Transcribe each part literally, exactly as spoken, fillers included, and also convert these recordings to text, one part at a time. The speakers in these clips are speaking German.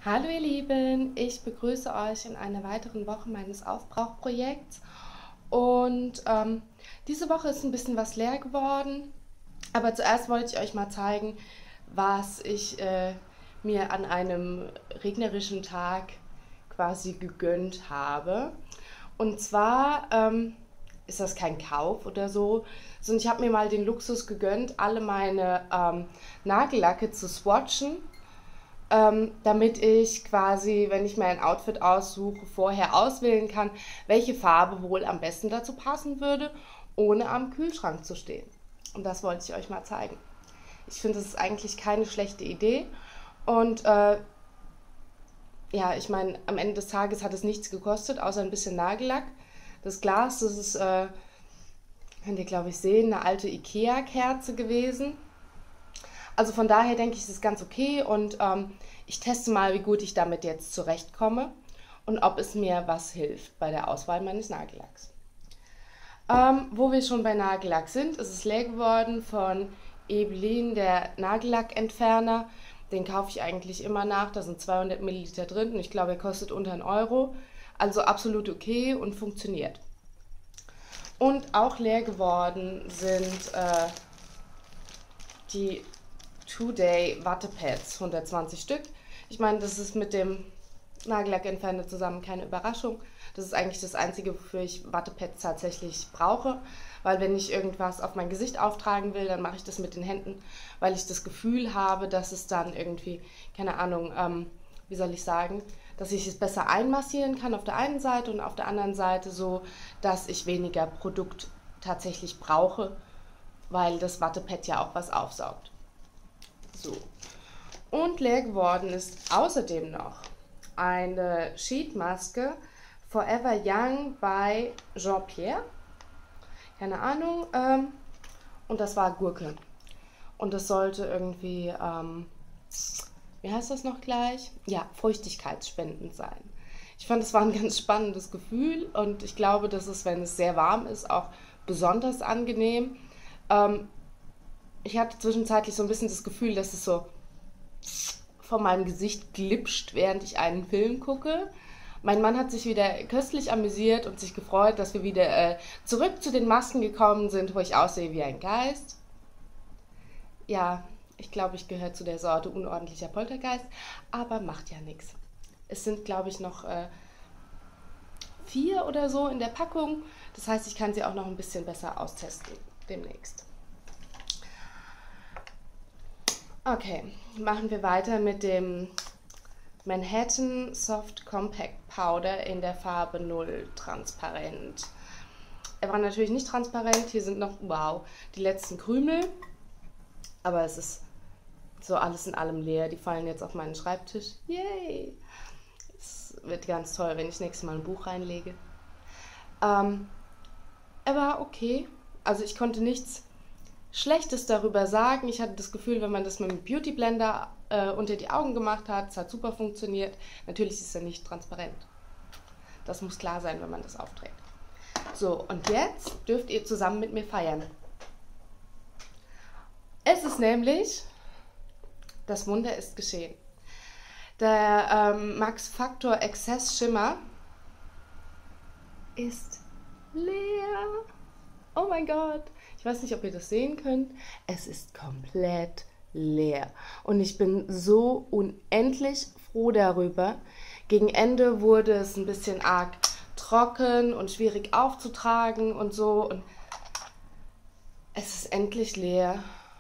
Hallo ihr Lieben, ich begrüße euch in einer weiteren Woche meines Aufbrauchprojekts und ähm, diese Woche ist ein bisschen was leer geworden, aber zuerst wollte ich euch mal zeigen, was ich äh, mir an einem regnerischen Tag quasi gegönnt habe. Und zwar ähm, ist das kein Kauf oder so, sondern ich habe mir mal den Luxus gegönnt, alle meine ähm, Nagellacke zu swatchen, ähm, damit ich quasi, wenn ich mir ein Outfit aussuche, vorher auswählen kann, welche Farbe wohl am besten dazu passen würde, ohne am Kühlschrank zu stehen. Und das wollte ich euch mal zeigen. Ich finde, das ist eigentlich keine schlechte Idee. Und äh, ja, ich meine, am Ende des Tages hat es nichts gekostet, außer ein bisschen Nagellack. Das Glas, das ist, äh, könnt ihr glaube ich sehen, eine alte Ikea-Kerze gewesen. Also von daher denke ich, es ist ganz okay und ähm, ich teste mal, wie gut ich damit jetzt zurechtkomme und ob es mir was hilft bei der Auswahl meines Nagellacks. Ähm, wo wir schon bei Nagellack sind, ist es leer geworden von Ebelin, der Nagellackentferner. Den kaufe ich eigentlich immer nach, da sind zweihundert Milliliter drin und ich glaube, er kostet unter einen Euro. Also absolut okay und funktioniert. Und auch leer geworden sind äh, die Two-Day Wattepads, hundertzwanzig Stück. Ich meine, das ist mit dem Nagellackentferner zusammen keine Überraschung. Das ist eigentlich das Einzige, wofür ich Wattepads tatsächlich brauche, weil wenn ich irgendwas auf mein Gesicht auftragen will, dann mache ich das mit den Händen, weil ich das Gefühl habe, dass es dann irgendwie, keine Ahnung, ähm, wie soll ich sagen, dass ich es besser einmassieren kann auf der einen Seite und auf der anderen Seite so, dass ich weniger Produkt tatsächlich brauche, weil das Wattepad ja auch was aufsaugt. So. Und leer geworden ist außerdem noch eine Sheetmaske Forever Young bei Jean-Pierre. Keine Ahnung. Ähm, und das war Gurke. Und das sollte irgendwie, ähm, wie heißt das noch gleich? Ja, feuchtigkeitsspendend sein. Ich fand, es war ein ganz spannendes Gefühl und ich glaube, dass es, wenn es sehr warm ist, auch besonders angenehm. Ähm, Ich hatte zwischenzeitlich so ein bisschen das Gefühl, dass es so von meinem Gesicht glitscht, während ich einen Film gucke. Mein Mann hat sich wieder köstlich amüsiert und sich gefreut, dass wir wieder äh, zurück zu den Masken gekommen sind, wo ich aussehe wie ein Geist. Ja, ich glaube, ich gehöre zu der Sorte unordentlicher Poltergeist, aber macht ja nichts. Es sind, glaube ich, noch äh, vier oder so in der Packung. Das heißt, ich kann sie auch noch ein bisschen besser austesten demnächst. Okay, machen wir weiter mit dem Manhattan Soft Compact Powder in der Farbe null transparent. Er war natürlich nicht transparent, hier sind noch, wow, die letzten Krümel, aber es ist so alles in allem leer, die fallen jetzt auf meinen Schreibtisch. Yay! Es wird ganz toll, wenn ich das nächste Mal ein Buch reinlege. Ähm, er war okay, also ich konnte nichts Schlechtes darüber sagen. Ich hatte das Gefühl, wenn man das mit dem Beauty Blender äh, unter die Augen gemacht hat, es hat super funktioniert. Natürlich ist er nicht transparent. Das muss klar sein, wenn man das aufträgt. So, und jetzt dürft ihr zusammen mit mir feiern. Es ist nämlich, das Wunder ist geschehen. Der ähm, Max Factor Excess Schimmer ist leer. Oh mein Gott. Ich weiß nicht, ob ihr das sehen könnt. Es ist komplett leer. Und ich bin so unendlich froh darüber. Gegen Ende wurde es ein bisschen arg trocken und schwierig aufzutragen und so. Und es ist endlich leer.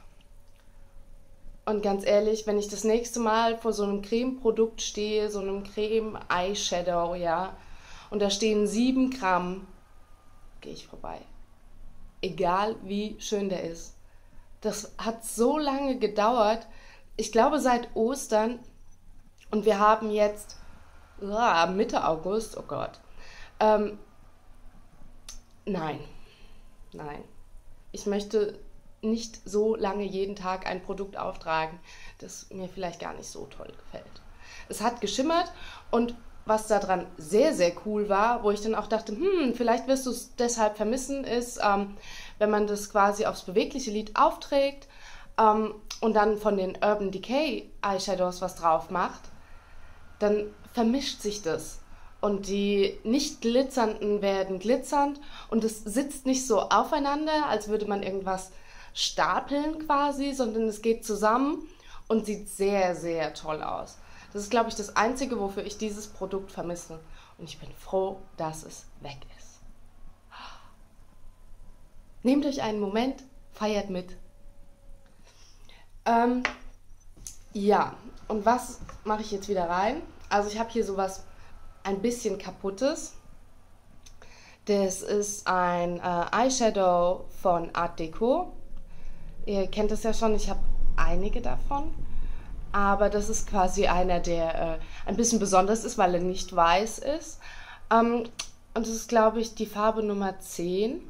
Und ganz ehrlich, wenn ich das nächste Mal vor so einem Creme-Produkt stehe, so einem Creme-Eyeshadow, ja, und da stehen sieben Gramm, gehe ich vorbei. Egal wie schön der ist. Das hat so lange gedauert. Ich glaube seit Ostern. Und wir haben jetzt ah, Mitte August. Oh Gott. Ähm, nein. Nein. Ich möchte nicht so lange jeden Tag ein Produkt auftragen, das mir vielleicht gar nicht so toll gefällt. Es hat geschimmert und was daran sehr, sehr cool war, wo ich dann auch dachte, hm, vielleicht wirst du es deshalb vermissen, ist, ähm, wenn man das quasi aufs bewegliche Lid aufträgt ähm, und dann von den Urban Decay Eyeshadows was drauf macht, dann vermischt sich das. Und die nicht glitzernden werden glitzernd und es sitzt nicht so aufeinander, als würde man irgendwas stapeln quasi, sondern es geht zusammen und sieht sehr, sehr toll aus. Das ist, glaube ich, das Einzige, wofür ich dieses Produkt vermisse. Und ich bin froh, dass es weg ist. Nehmt euch einen Moment, feiert mit. Ähm, ja, und was mache ich jetzt wieder rein? Also ich habe hier sowas ein bisschen kaputtes. Das ist ein äh, Eyeshadow von Art Deco. Ihr kennt es ja schon, ich habe einige davon. Aber das ist quasi einer, der äh, ein bisschen besonders ist, weil er nicht weiß ist. Ähm, und das ist, glaube ich, die Farbe Nummer zehn.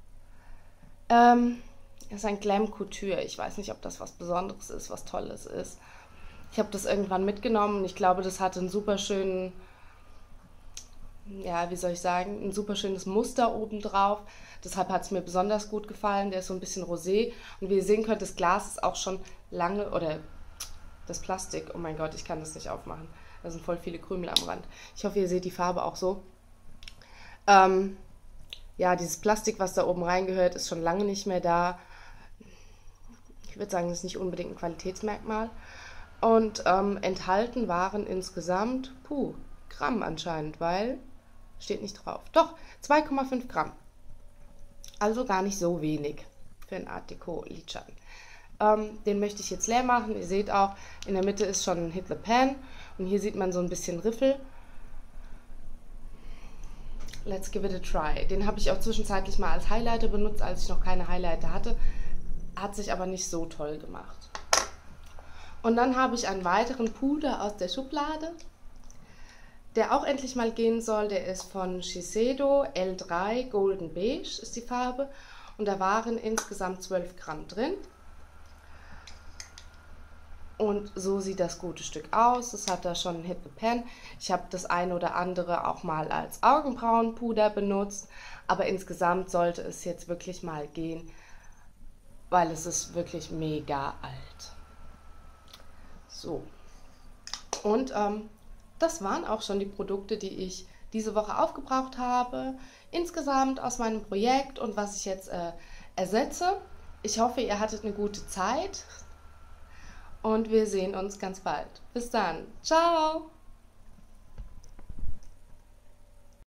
Ähm, das ist ein Glam Couture. Ich weiß nicht, ob das was Besonderes ist, was Tolles ist. Ich habe das irgendwann mitgenommen und ich glaube, das hat einen super schönen, ja, wie soll ich sagen, ein super schönes Muster oben drauf. Deshalb hat es mir besonders gut gefallen. Der ist so ein bisschen rosé. Und wie ihr sehen könnt, das Glas ist auch schon lange, oder das Plastik, oh mein Gott, ich kann das nicht aufmachen. Da sind voll viele Krümel am Rand. Ich hoffe, ihr seht die Farbe auch so. Ähm, ja, dieses Plastik, was da oben reingehört, ist schon lange nicht mehr da. Ich würde sagen, das ist nicht unbedingt ein Qualitätsmerkmal. Und ähm, enthalten waren insgesamt, puh, Gramm anscheinend, weil steht nicht drauf. Doch, zwei Komma fünf Gramm. Also gar nicht so wenig für einen Art Deco Lidschatten. Ähm, den möchte ich jetzt leer machen. Ihr seht auch, in der Mitte ist schon ein Hit the Pan. Und hier sieht man so ein bisschen Riffel. Let's give it a try. Den habe ich auch zwischenzeitlich mal als Highlighter benutzt, als ich noch keine Highlighter hatte. Hat sich aber nicht so toll gemacht. Und dann habe ich einen weiteren Puder aus der Schublade, der auch endlich mal gehen soll. Der ist von Shiseido L drei Golden Beige ist die Farbe. Und da waren insgesamt zwölf Gramm drin. Und so sieht das gute Stück aus. Es hat da schon ein Hit the Pan. Ich habe das eine oder andere auch mal als Augenbrauenpuder benutzt. Aber insgesamt sollte es jetzt wirklich mal gehen, weil es ist wirklich mega alt. So. Und ähm, das waren auch schon die Produkte, die ich diese Woche aufgebraucht habe. Insgesamt aus meinem Projekt und was ich jetzt äh, ersetze. Ich hoffe, ihr hattet eine gute Zeit. Und wir sehen uns ganz bald. Bis dann. Ciao!